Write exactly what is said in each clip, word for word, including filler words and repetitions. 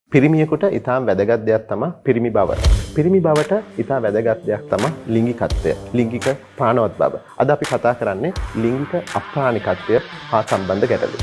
පිරිමියෙකුට ඉතාම වැදගත් දෙයක් තමයි පිරිමි බව. පිරිමි බවට ඉතා වැදගත් දෙයක් තමයි ලිංගිකත්වය. ලිංගික ප්‍රාණවත් බව. අද අපි කතා කරන්නේ ලිංගික අප්‍රාණිකත්වය හා සම්බන්ධ ගැටලු.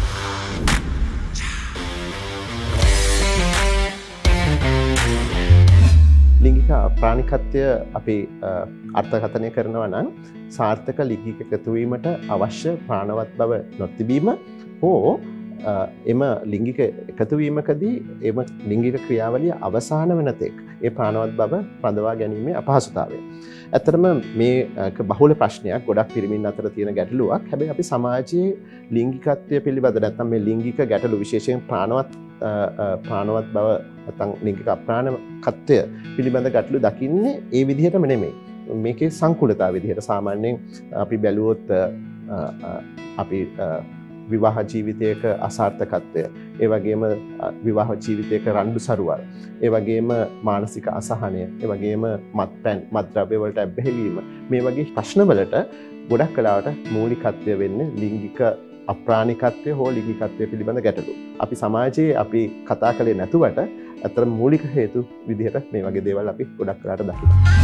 ලිංගික අප්‍රාණිකත්වය අපි අර්ථකථනය කරනවා නම් සාර්ථක ලිංගික එකතුවීමට අවශ්‍ය ප්‍රාණවත් බව නොතිබීම හෝ එම ලිංගික එකතුවීමකදී එම ලිංගික ක්‍රියාවලිය අවසාන වන තෙක් ඒ ප්‍රාණවත් බව රඳවා ගැනීමේ අපහසුතාවය. ඇත්තටම මේක බහුල ප්‍රශ්නයක්, ගොඩක් පිරිමින් අතර තියෙන ගැටලුවක්. හැබැයි අපි සමාජයේ ලිංගිකත්වය පිළිබඳ නැත්නම් මේ ලිංගික ගැටලු විශේෂයෙන් ප්‍රාණවත් ප්‍රාණවත් බව නැත්නම් ලිංගික අප්‍රාණකත්වය පිළිබඳ ගැටලු දකින්නේ ඒ විදිහටම නෙමෙයි. මේකේ සංකූලතාව විදිහට සාමාන්‍යයෙන් අපි බැලුවොත් අපි විවාහ ජීවිතයක අසාර්ථකත්වය, ඒ වගේම විවාහ ජීවිතයක රණ්ඩු සරුවල්, ඒ වගේම මානසික අසහනය, ඒ වගේම මත්පැන් මත්ද්‍රව්‍ය වලට ඇබ්බැහිවීම, මේ වගේ ප්‍රශ්නවලට ගොඩක් කලාවට මූලිකත්වය වෙන්නේ ලිංගික අප්‍රාණිකත්වය හෝ ලිංගිකත්වය පිළිබඳ ගැටලු. අපි සමාජයේ අපි කතා කළේ නැතුවට අතර මූලික හේතු විදිහට මේ වගේ දේවල් අපි ගොඩක් කලාවට දකිනවා.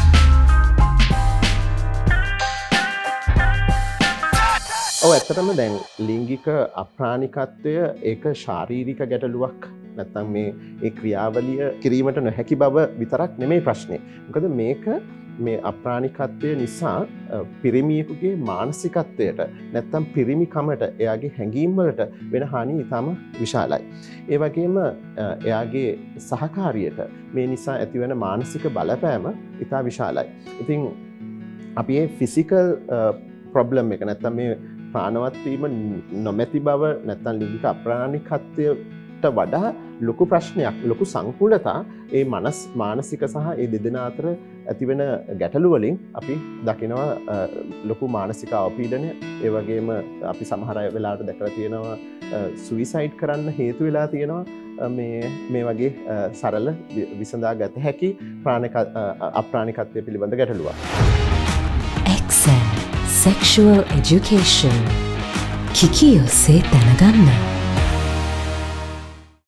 ඔව්, ඇත්තටම දැන් ලිංගික අප්‍රාණිකත්වය ඒක ශාරීරික ගැටලුවක් නැත්නම් මේ ඒ ක්‍රියාවලිය කිරීමට නොහැකි බව විතරක් නෙමෙයි ප්‍රශ්නේ. මොකද මේක මේ අප්‍රාණිකත්වය නිසා පිරිමියෙකුගේ මානසිකත්වයට නැත්නම් පිරිමිකමට, එයාගේ හැඟීම් වලට වෙන හානිය ඉතාම විශාලයි. ඒ වගේම එයාගේ සහකාරියට මේ නිසා ඇතිවන මානසික බලපෑම ඉතා විශාලයි. ඉතින් අපි මේ ෆිසිකල් ප්‍රොබ්ලම් එක නැත්නම් මේ ප්‍රාණවත් වීම නොමැති බව නැත්නම් ලිංගික අප්‍රාණිකත්වයට වඩා ලොකු ප්‍රශ්නයක්, ලොකු සංකූලතා ඒ මනස් මානසික සහ ඒ දෙදෙනා අතර ඇතිවෙන ගැටලු වලින් අපි දකිනවා ලොකු මානසික අවපීඩනය. ඒ වගේම අපි සමහර අය වෙලාවට දැකලා තියෙනවා සුයිසයිඩ් කරන්න හේතු වෙලා තියෙනවා මේ මේ වගේ සරල විසඳා ගත හැකි ප්‍රාණික අප්‍රාණිකත්වය පිළිබඳ ගැටලුවක්. Sexual education. Kiki se දැනගන්න.